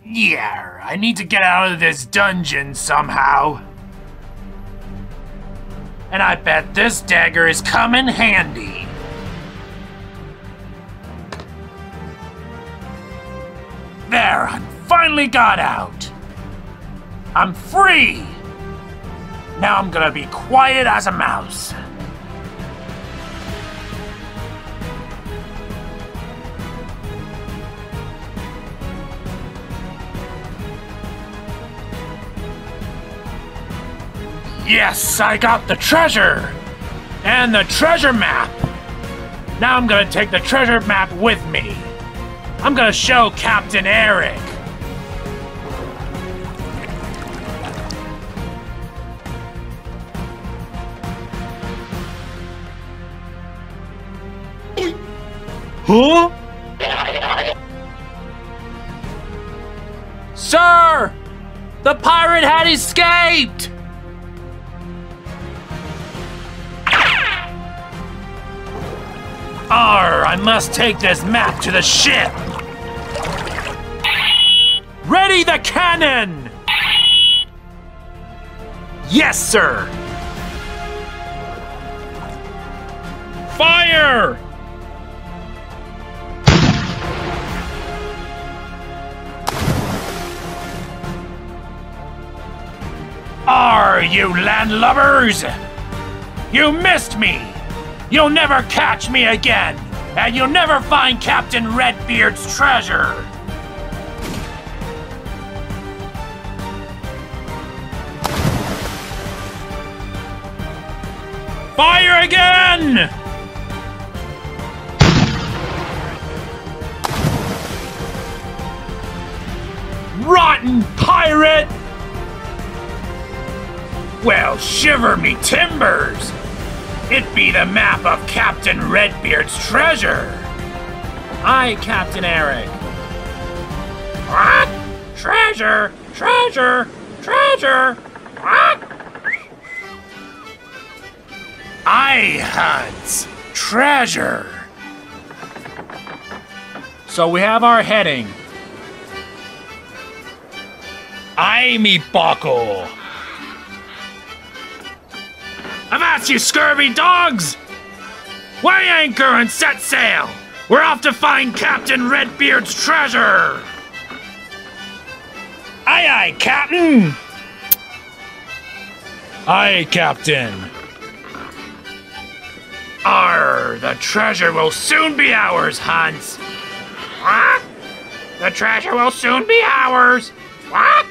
Yeah, I need to get out of this dungeon somehow. And I bet this dagger is coming handy. There, I finally got out. I'm free. Now I'm gonna be quiet as a mouse. Yes, I got the treasure! And the treasure map! Now I'm gonna take the treasure map with me. I'm gonna show Captain Erik. Huh? Sir! The pirate had escaped! Arr, I must take this map to the ship! Ready the cannon! Yes, sir! Fire! Arr, you landlubbers! You missed me! You'll never catch me again, and you'll never find Captain Redbeard's treasure! Fire again! Rotten pirate! Well, shiver me timbers! It be the map of Captain Redbeard's treasure! Aye, Captain Erik. What? Treasure! Treasure! Treasure! What? Aye, Hans! Treasure! So we have our heading. Aye, me buckle! Avast, you scurvy dogs! Weigh anchor and set sail! We're off to find Captain Redbeard's treasure! Aye, aye, Captain! Aye, Captain! Arr, the treasure will soon be ours, Hans! What? The treasure will soon be ours! What?